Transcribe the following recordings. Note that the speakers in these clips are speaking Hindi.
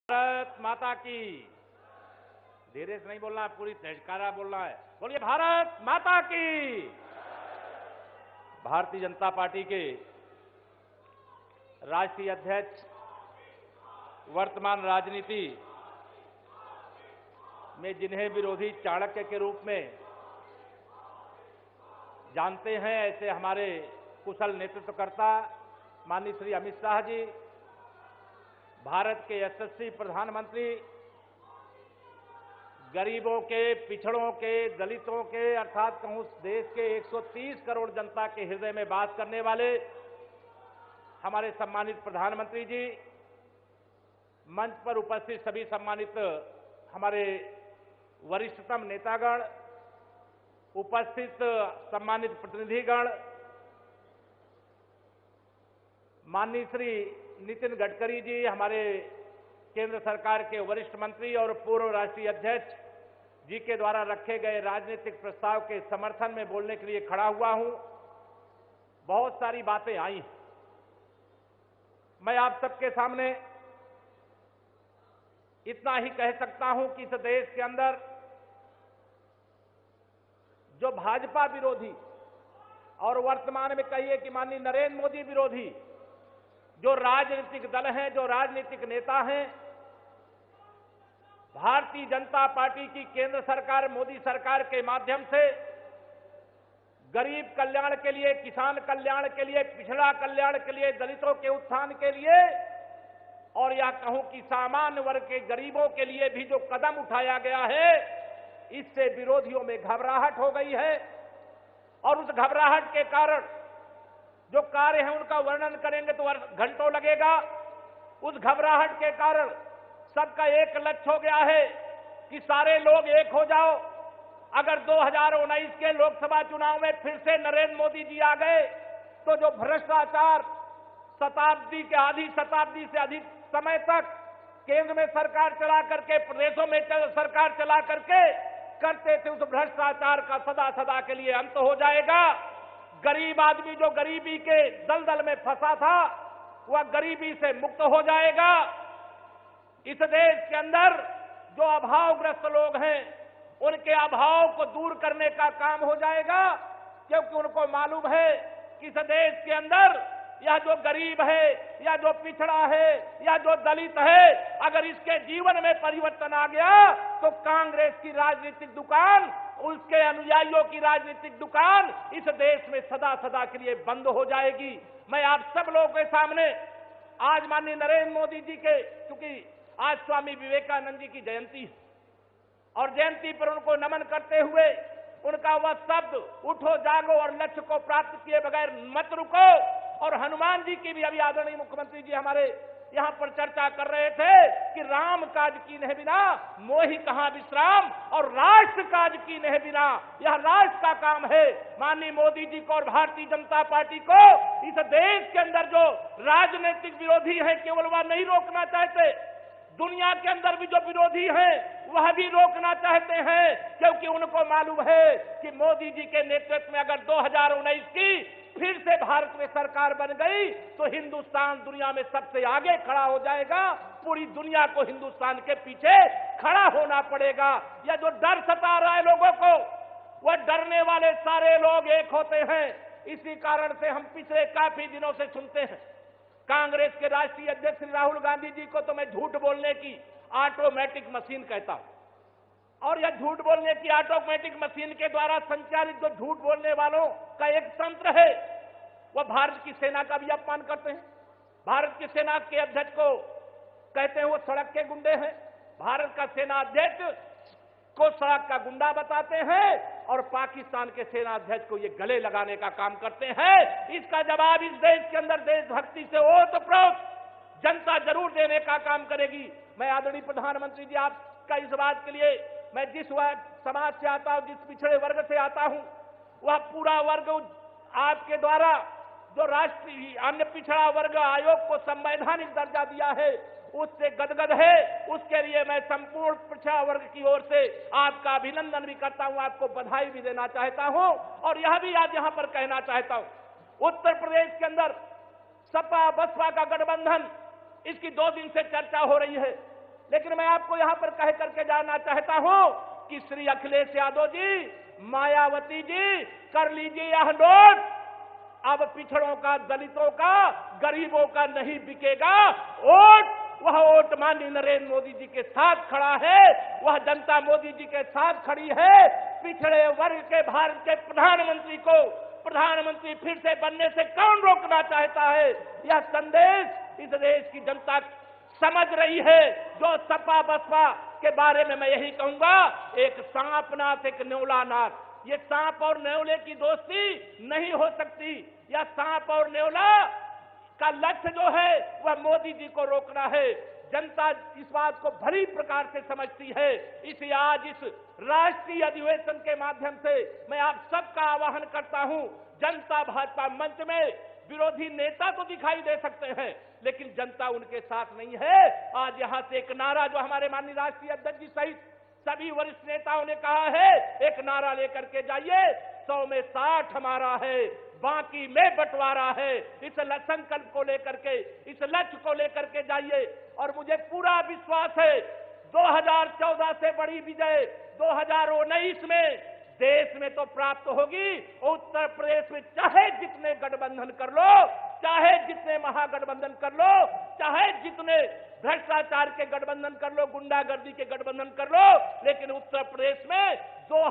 भारत माता की। धीरे से नहीं बोलना है, पूरी तेजकारा बोलना है। बोलिए भारत माता की। भारतीय जनता पार्टी के राष्ट्रीय अध्यक्ष वर्तमान राजनीति में जिन्हें विरोधी चाणक्य के रूप में जानते हैं, ऐसे हमारे कुशल नेतृत्वकर्ता माननीय श्री अमित शाह जी, भारत के यशस्वी प्रधानमंत्री, गरीबों के, पिछड़ों के, दलितों के अर्थात कहूं देश के 130 करोड़ जनता के हृदय में वास करने वाले हमारे सम्मानित प्रधानमंत्री जी, मंच पर उपस्थित सभी सम्मानित हमारे वरिष्ठतम नेतागण, उपस्थित सम्मानित प्रतिनिधिगण, माननीय श्री नितिन गडकरी जी, हमारे केंद्र सरकार के वरिष्ठ मंत्री और पूर्व राष्ट्रीय अध्यक्ष जी के द्वारा रखे गए राजनीतिक प्रस्ताव के समर्थन में बोलने के लिए खड़ा हुआ हूं। बहुत सारी बातें आई। मैं आप सबके सामने इतना ही कह सकता हूं कि इस देश के अंदर जो भाजपा विरोधी और वर्तमान में कहिए कि माननीय नरेंद्र मोदी विरोधी जो राजनीतिक दल हैं, जो राजनीतिक नेता हैं, भारतीय जनता पार्टी की केंद्र सरकार, मोदी सरकार के माध्यम से गरीब कल्याण के लिए, किसान कल्याण के लिए, पिछड़ा कल्याण के लिए, दलितों के उत्थान के लिए और या कहूं कि सामान्य वर्ग के गरीबों के लिए भी जो कदम उठाया गया है, इससे विरोधियों में घबराहट हो गई है। और उस घबराहट के कारण जो कार्य है उनका वर्णन करेंगे तो घंटों लगेगा। उस घबराहट के कारण सबका एक लक्ष्य हो गया है कि सारे लोग एक हो जाओ। अगर 2019 के लोकसभा चुनाव में फिर से नरेंद्र मोदी जी आ गए तो जो भ्रष्टाचार शताब्दी के आधी शताब्दी से अधिक समय तक केंद्र में सरकार चला करके, प्रदेशों में सरकार चला करके करते थे, उस भ्रष्टाचार का सदा सदा के लिए अंत हो जाएगा। गरीब आदमी जो गरीबी के दलदल में फंसा था वह गरीबी से मुक्त हो जाएगा। इस देश के अंदर जो अभावग्रस्त लोग हैं उनके अभाव को दूर करने का काम हो जाएगा, क्योंकि उनको मालूम है कि इस देश के अंदर यह जो गरीब है या जो पिछड़ा है या जो दलित है, अगर इसके जीवन में परिवर्तन आ गया तो कांग्रेस की राजनीतिक दुकान, उसके अनुयायियों की राजनीतिक दुकान इस देश में सदा सदा के लिए बंद हो जाएगी। मैं आप सब लोगों के सामने आज माननीय नरेंद्र मोदी जी के, क्योंकि आज स्वामी विवेकानंद जी की जयंती है और जयंती पर उनको नमन करते हुए उनका वह शब्द, उठो जागो और लक्ष्य को प्राप्त किए बगैर मत रुको, और हनुमान जी की भी अभी आदरणीय मुख्यमंत्री जी हमारे यहां पर चर्चा कर रहे थे कि राम काज कीन्हे बिना मोहि कहां विश्राम, और राष्ट्र काज कीन्हे बिना, यह राष्ट्र का काम है। माननीय मोदी जी को और भारतीय जनता पार्टी को इस देश के अंदर जो राजनीतिक विरोधी हैं केवल वह नहीं रोकना चाहते, दुनिया के अंदर भी जो विरोधी हैं वह भी रोकना चाहते हैं, क्योंकि उनको मालूम है कि मोदी जी के नेतृत्व में अगर 2019 की फिर से भारत में सरकार बन गई तो हिंदुस्तान दुनिया में सबसे आगे खड़ा हो जाएगा। पूरी दुनिया को हिंदुस्तान के पीछे खड़ा होना पड़ेगा। यह जो डर सता रहा है लोगों को, वह डरने वाले सारे लोग एक होते हैं। इसी कारण से हम पिछले काफी दिनों से सुनते हैं कांग्रेस के राष्ट्रीय अध्यक्ष श्री राहुल गांधी जी को तो मैं झूठ बोलने की ऑटोमेटिक मशीन कहता हूं, और यह झूठ बोलने की ऑटोमेटिक मशीन के द्वारा संचालित जो झूठ बोलने वालों का एक तंत्र है, वह भारत की सेना का भी अपमान करते हैं। भारत की सेना के अध्यक्ष को कहते हैं वो सड़क के गुंडे हैं, भारत का सेना अध्यक्ष को सड़क का गुंडा बताते हैं, और पाकिस्तान के सेना अध्यक्ष को ये गले लगाने का काम करते हैं। इसका जवाब इस देश के अंदर देशभक्ति से ओतप्रोत जनता जरूर देने का काम करेगी। मैं आदरणीय प्रधानमंत्री जी आपका इस बात के लिए, मैं जिस समाज से आता हूं, जिस पिछड़े वर्ग से आता हूं, वह पूरा वर्ग आपके द्वारा जो राष्ट्रीय अन्य पिछड़ा वर्ग आयोग को संवैधानिक दर्जा दिया है उससे गदगद है। उसके लिए मैं संपूर्ण पिछड़ा वर्ग की ओर से आपका अभिनंदन भी करता हूं, आपको बधाई भी देना चाहता हूं, और यह भी आज यहां पर कहना चाहता हूं, उत्तर प्रदेश के अंदर सपा बसपा का गठबंधन, इसकी 2 दिन से चर्चा हो रही है। लेकिन मैं आपको यहां पर कह करके जाना चाहता हूं कि श्री अखिलेश यादव जी, मायावती जी, कर लीजिए यह नोट। अब पिछड़ों का, दलितों का, गरीबों का नहीं बिकेगा वोट। वह वोट माननीय नरेंद्र मोदी जी के साथ खड़ा है, वह जनता मोदी जी के साथ खड़ी है। पिछड़े वर्ग के भारत के प्रधानमंत्री को प्रधानमंत्री फिर से बनने से कौन रोकना चाहता है? यह संदेश इस देश की जनता समझ रही है। जो सपा बसपा के बारे में मैं यही कहूंगा, एक सांपनाथ एक न्योलानाथ। ये सांप और न्योले की दोस्ती नहीं हो सकती। यह सांप और न्योला का लक्ष्य जो है वह मोदी जी को रोकना है। जनता इस बात को भली प्रकार से समझती है। इसे आज इस राष्ट्रीय अधिवेशन के माध्यम से मैं आप सबका आह्वान करता हूं। जनता भाजपा मंच में विरोधी नेता तो दिखाई दे सकते हैं, लेकिन जनता उनके साथ नहीं है। आज यहां से एक नारा जो हमारे माननीय राष्ट्रीय अध्यक्ष जी सहित सभी वरिष्ठ नेताओं ने कहा है, एक नारा लेकर के जाइए, 100 में 60 हमारा है, बाकी में बंटवारा है। इस संकल्प को लेकर के, इस लक्ष्य को लेकर के जाइए। और मुझे पूरा विश्वास है 2014 से बड़ी विजय 2019 में देश में तो प्राप्त होगी। उत्तर प्रदेश में चाहे जितने गठबंधन कर लो, चाहे जितने महागठबंधन कर लो, चाहे जितने भ्रष्टाचार के गठबंधन कर लो, गुंडागर्दी के गठबंधन कर लो, लेकिन उत्तर प्रदेश में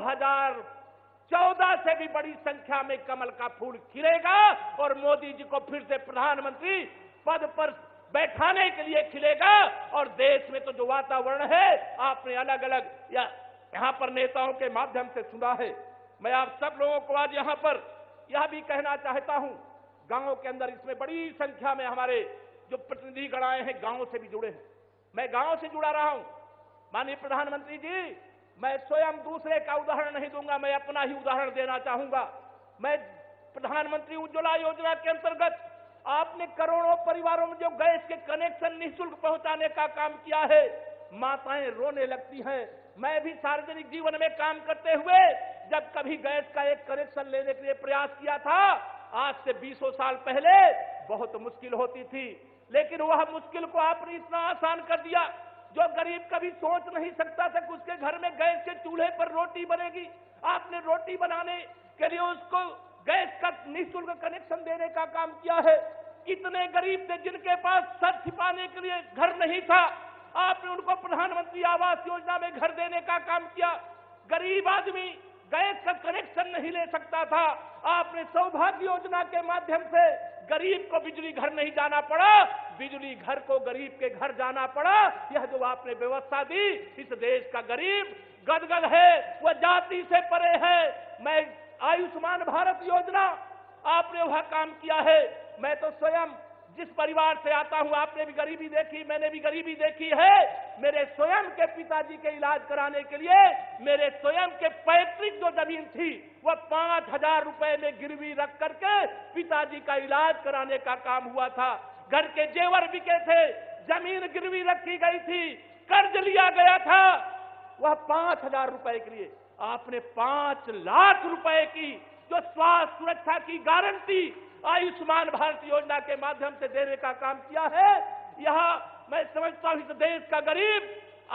2014 से भी बड़ी संख्या में कमल का फूल खिलेगा और मोदी जी को फिर से प्रधानमंत्री पद पर बैठाने के लिए खिलेगा। और देश में तो जो वातावरण है, आपने अलग अलग यहां पर नेताओं के माध्यम से सुना है। मैं आप सब लोगों को आज यहां पर यह भी कहना चाहता हूं, गांवों के अंदर इसमें बड़ी संख्या में हमारे जो प्रतिनिधिगण आए हैं, गांवों से भी जुड़े हैं। मैं गांव से जुड़ा रहा हूं। माननीय प्रधानमंत्री जी, मैं स्वयं दूसरे का उदाहरण नहीं दूंगा, मैं अपना ही उदाहरण देना चाहूंगा। मैं प्रधानमंत्री उज्ज्वला योजना के अंतर्गत आपने करोड़ों परिवारों में जो गैस के कनेक्शन निःशुल्क पहुंचाने का काम किया है, माताएं रोने लगती हैं। मैं भी सार्वजनिक जीवन में काम करते हुए जब कभी गैस का एक कनेक्शन लेने के लिए प्रयास किया था, आज से 20 साल पहले बहुत मुश्किल होती थी, लेकिन वह मुश्किल को आपने इतना आसान कर दिया। जो गरीब कभी सोच नहीं सकता था कि उसके घर में गैस के चूल्हे पर रोटी बनेगी, आपने रोटी बनाने के लिए उसको गैस का निःशुल्क कनेक्शन देने का काम किया है। कितने गरीब थे जिनके पास सर छिपाने के लिए घर नहीं था, आपने उनको प्रधानमंत्री आवास योजना में घर देने का काम किया। गरीब आदमी गैस का कनेक्शन नहीं ले सकता था, आपने सौभाग्य योजना के माध्यम से गरीब को बिजली घर नहीं जाना पड़ा, बिजली घर को गरीब के घर जाना पड़ा। यह जो आपने व्यवस्था दी, इस देश का गरीब गदगद है, वह जाति से परे है। मैं आयुष्मान भारत योजना आपने वह काम किया है। मैं तो स्वयं जिस परिवार से आता हूं, आपने भी गरीबी देखी, मैंने भी गरीबी देखी है। मेरे स्वयं के पिताजी के इलाज कराने के लिए मेरे स्वयं के पैतृक जो जमीन थी वह 5,000 रुपए में गिरवी रख करके पिताजी का इलाज कराने का काम हुआ था। घर के जेवर बिके थे, जमीन गिरवी रखी गई थी, कर्ज लिया गया था, वह 5,000 रुपए के लिए आपने 5 लाख रुपए की जो स्वास्थ्य सुरक्षा की गारंटी आयुष्मान भारत योजना के माध्यम से देने का काम किया है। यहां मैं समझता हूं इस देश का गरीब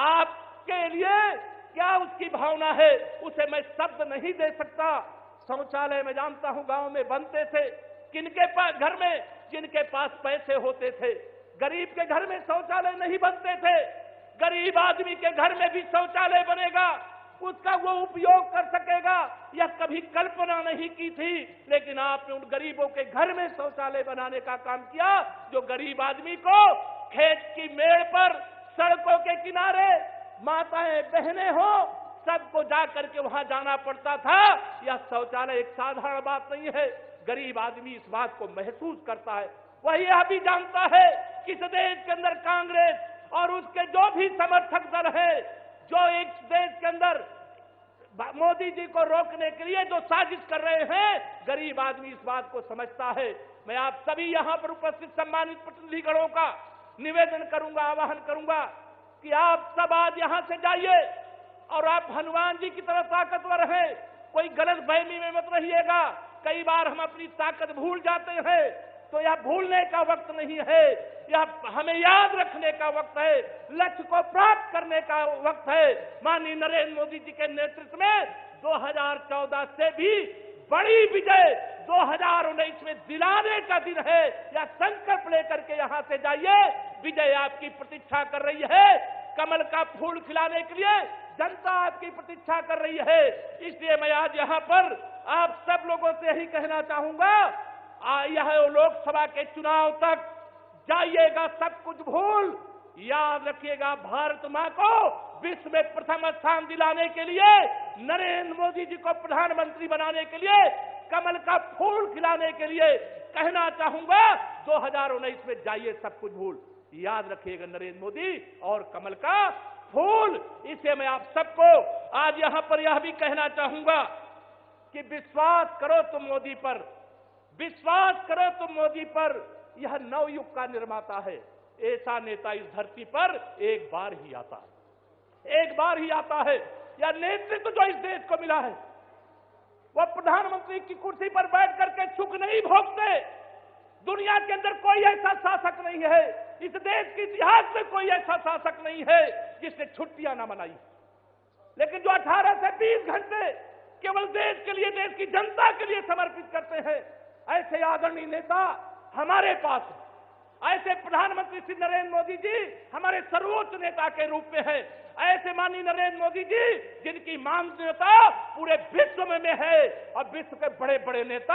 आपके लिए क्या उसकी भावना है, उसे मैं शब्द नहीं दे सकता। शौचालय में जानता हूं गांव में बनते थे, किनके पास घर में जिनके पास पैसे होते थे। गरीब के घर में शौचालय नहीं बनते थे, गरीब आदमी के घर में भी शौचालय बनेगा, उसका वो उपयोग कर सकेगा, यह कभी कल्पना नहीं की थी। लेकिन आपने उन गरीबों के घर में शौचालय बनाने का काम किया, जो गरीब आदमी को खेत की मेड़ पर, सड़कों के किनारे माताएं बहनें हो, सबको जा करके वहां जाना पड़ता था। यह शौचालय एक साधारण बात नहीं है, गरीब आदमी इस बात को महसूस करता है। वह यह भी जानता है कि इस देश के अंदर कांग्रेस और उसके जो भी समर्थक दल है, जो एक देश के अंदर मोदी जी को रोकने के लिए जो साजिश कर रहे हैं, गरीब आदमी इस बात को समझता है। मैं आप सभी यहां पर उपस्थित सम्मानित प्रतिनिधिगणों का निवेदन करूंगा, आह्वान करूंगा कि आप सब आज यहां से जाइए और आप हनुमान जी की तरह ताकतवर हैं, कोई गलत फहमी में मत रहिएगा। कई बार हम अपनी ताकत भूल जाते हैं, तो यह भूलने का वक्त नहीं है। यह हमें याद रखने का वक्त है, लक्ष्य को प्राप्त करने का वक्त है। माननीय नरेंद्र मोदी जी के नेतृत्व में 2014 से भी बड़ी विजय 2019 में दिलाने का दिन है। यह संकल्प लेकर के यहां से जाइए, विजय आपकी प्रतीक्षा कर रही है। कमल का फूल खिलाने के लिए जनता आपकी प्रतीक्षा कर रही है। इसलिए मैं आज यहां पर आप सब लोगों से यही कहना चाहूंगा, यह लोकसभा के चुनाव तक जाइएगा सब कुछ भूल, याद रखिएगा भारत मां को विश्व में प्रथम स्थान दिलाने के लिए, नरेंद्र मोदी जी को प्रधानमंत्री बनाने के लिए, कमल का फूल खिलाने के लिए कहना चाहूंगा 2019 में जाइए सब कुछ भूल, याद रखिएगा नरेंद्र मोदी और कमल का फूल। इसे मैं आप सबको आज यहां पर यह भी कहना चाहूंगा कि विश्वास करो तुम मोदी पर, विश्वास करो तुम मोदी पर। यह नवयुग का निर्माता है। ऐसा नेता इस धरती पर एक बार ही आता है, एक बार ही आता है। यह नेतृत्व जो इस देश को मिला है, वह प्रधानमंत्री की कुर्सी पर बैठ करके सुख नहीं भोगते। दुनिया के अंदर कोई ऐसा शासक नहीं है, इस देश के इतिहास में कोई ऐसा शासक नहीं है जिसने छुट्टियां न मनाई। लेकिन जो 18 से 20 घंटे केवल देश के लिए, देश की जनता के लिए समर्पित करते हैं, ऐसे आदरणीय नेता हमारे पास है। ऐसे प्रधानमंत्री श्री नरेंद्र मोदी जी हमारे सर्वोच्च नेता के रूप में है। ऐसे माननीय नरेंद्र मोदी जी जिनकी मान्यता पूरे विश्व में है, और विश्व के बड़े बड़े नेता,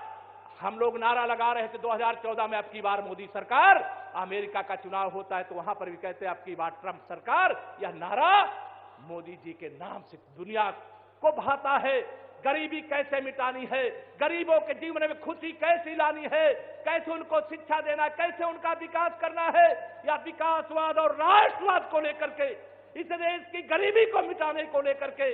हम लोग नारा लगा रहे थे 2014 में, अब की बार मोदी सरकार। अमेरिका का चुनाव होता है तो वहां पर भी कहते हैं अब की बार ट्रंप सरकार। यह नारा मोदी जी के नाम से दुनिया को भाता है। गरीबी कैसे मिटानी है, गरीबों के जीवन में खुशी कैसे लानी है, कैसे उनको शिक्षा देना, कैसे उनका विकास करना है, या विकासवाद और राष्ट्रवाद को लेकर के, इस देश की गरीबी को मिटाने को लेकर के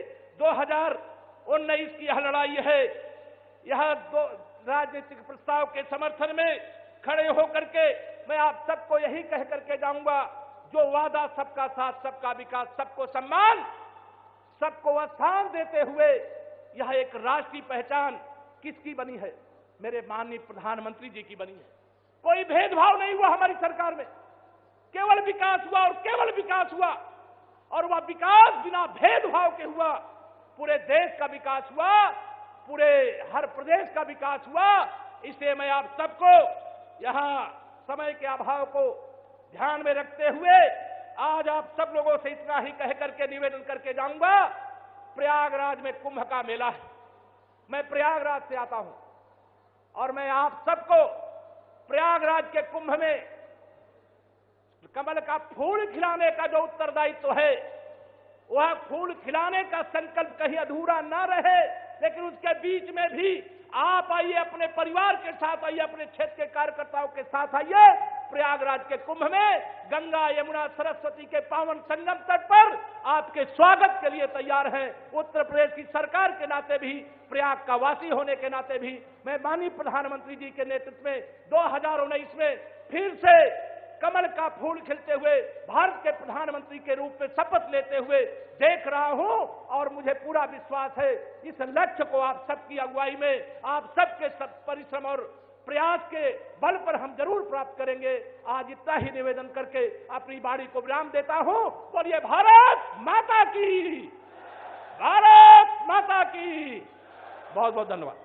2019 की यह लड़ाई है। यह दो राजनीतिक प्रस्ताव के समर्थन में खड़े होकर के मैं आप सबको यही कह करके जाऊंगा, जो वादा सबका साथ, सबका विकास, सबको सम्मान, सबको स्थान देते हुए यह एक राष्ट्रीय पहचान किसकी बनी है? मेरे माननीय प्रधानमंत्री जी की बनी है। कोई भेदभाव नहीं हुआ हमारी सरकार में, केवल विकास हुआ और केवल विकास हुआ, और वह विकास बिना भेदभाव के हुआ। पूरे देश का विकास हुआ, पूरे हर प्रदेश का विकास हुआ। इसलिए मैं आप सबको यहां समय के अभाव को ध्यान में रखते हुए आज आप सब लोगों से इतना ही कह करके निवेदन करके जाऊंगा। प्रयागराज में कुंभ का मेला है, मैं प्रयागराज से आता हूं, और मैं आप सबको प्रयागराज के कुंभ में कमल का फूल खिलाने का जो उत्तरदायित्व है, वह फूल खिलाने का संकल्प कहीं अधूरा ना रहे। लेकिन उसके बीच में भी आप आइए, अपने परिवार के साथ आइए, अपने क्षेत्र के कार्यकर्ताओं के साथ आइए। प्रयागराज के कुंभ में गंगा, यमुना, सरस्वती के पावन संगम तट पर आपके स्वागत के लिए तैयार हैं। उत्तर प्रदेश की सरकार के नाते भी, प्रयाग का वासी होने के नाते भी, मैं माननीय प्रधानमंत्री जी के नेतृत्व में 2019 में फिर से कमल का फूल खिलते हुए भारत के प्रधानमंत्री के रूप में शपथ लेते हुए देख रहा हूं, और मुझे पूरा विश्वास है इस लक्ष्य को आप सबकी अगुवाई में, आप सबके सब परिश्रम और प्रयास के बल पर हम जरूर प्राप्त करेंगे। आज इतना ही निवेदन करके अपनी वाणी को विराम देता हूं। बोलिए भारत माता की, भारत माता की। बहुत बहुत धन्यवाद।